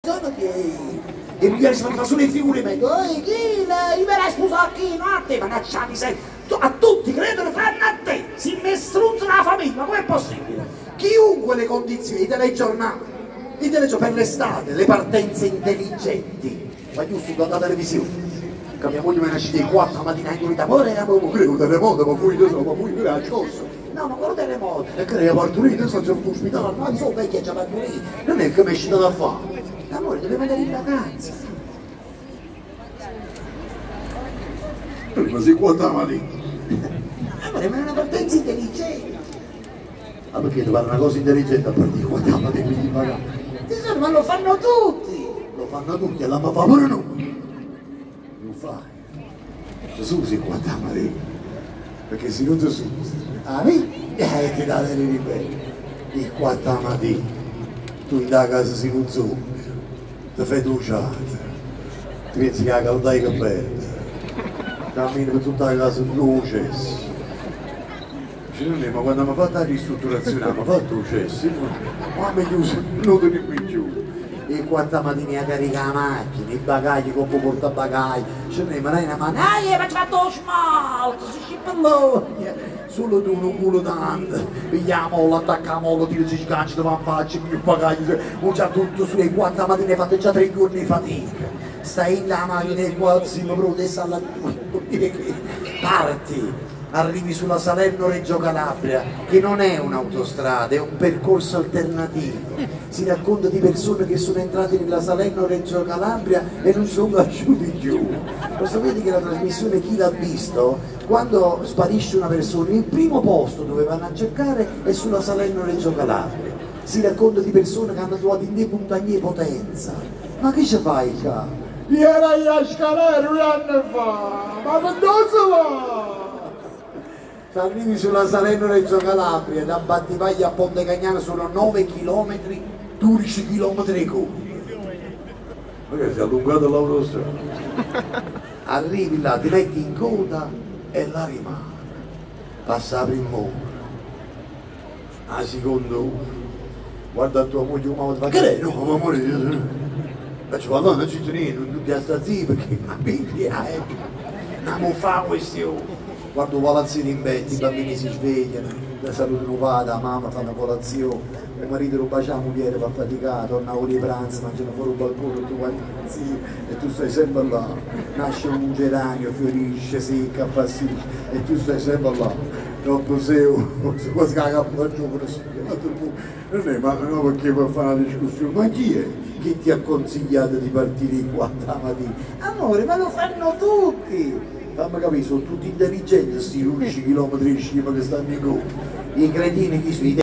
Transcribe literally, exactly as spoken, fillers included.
Sono gay. E mi si fa solo i figure meglio. Ehi, chi? Io me la sposo a chi? No a te, manacciami sei. A tutti credono fanno a te. Si mestruzzano la famiglia, ma com'è possibile? Chiunque le condizioni, i telegiornali, i telegiornali per l'estate, le partenze intelligenti. Ma io sto dalla televisione. Che mia moglie mi nasce di quattro mattina in unità, amore, ma credo terremoto, ma poi io sono, ma poi io la scorso. No, ma quello terremoto, e che lei ha partorito, io sono già ospitato, ma sono vecchia già partorito, non è che mi è uscito da fare. Amore, dobbiamo andare in vacanza. Ma sei quattro mattina? Amore, ma è una partenza intelligente. Ma perché devo fare una cosa intelligente a partire quattro mattina di vacanza? Tesoro, ma lo fanno tutti. Lo fanno tutti, e la ma fa pure noi. Non fai. Gesù si quattro mattina. Perché se non ti susi, ah, vedi? E ti date le ribelli. Il quattro mattina. Tu in da casa si non su. Ti fai duciata, ti pensi che la calda i capelli, cammini per tutta la casa in luce. Dice, ma quando mi ha fatto la ristrutturazione, mi ha fatto un cesso, ma mi chiuso, non te ne qui giù. E quattro mattine a caricare la macchina, i bagagli, come porta bagagli, ce ne ma una mano, ah, ma ci ha fatto lo smalto, si scippellogna. Solo tu un culo tanto, pigliamo, l'attacchiamo, ti si sganci, dove faccio, più bagagli, non c'ha tutto sulle quattro mattine, fate già tre giorni di fatica. Stai in la macchina e qua, si mi protesta alla dire che parti. Arrivi sulla Salerno-Reggio Calabria, che non è un'autostrada, è un percorso alternativo. Si racconta di persone che sono entrate nella Salerno-Reggio Calabria e non sono lasciati giù. Lo sapete che la trasmissione Chi l'ha visto? Quando sparisce una persona, il primo posto dove vanno a cercare è sulla Salerno-Reggio Calabria. Si racconta di persone che hanno trovato in dei montagne potenza. Ma che ci fai qua? Ieri a scalare un anno fa, ma per dove si va? Se arrivi sulla Salerno-Reggio Calabria, da Battivaglia a Ponte Cagnano sono nove chilometri, dodici chilometri cubi. Perché si è allungato l'autostrada. Arrivi là, ti metti in coda e là rimane. Passa la prima ora. La seconda ora. Guarda tua moglie come ti fa, che lei? No, ma amore, faccio la donna cittadina, non ti sta zì perché la Bibbia è non fa questione. Guardo palazzino in betto, i bambini si svegliano, la salutano padre, la mamma fa una colazione, il marito lo bacia la moglie, va faticato, torna a ore di pranzo, mangiano fuori un balcone, tu guardi zio e tu stai sempre là. Nasce un geranio, fiorisce, secca, appassisce e tu stai sempre là. Dopo sei ore, quasi che la cappa giù, non è, ma no perché per fare una discussione, ma chi è che ti ha consigliato di partire qua stamattina? Amore, ma lo fanno tutti! Fammi capire, sono tutti intelligenti questi undici chilometri di scimmia che stanno in go. I cretini chi sono?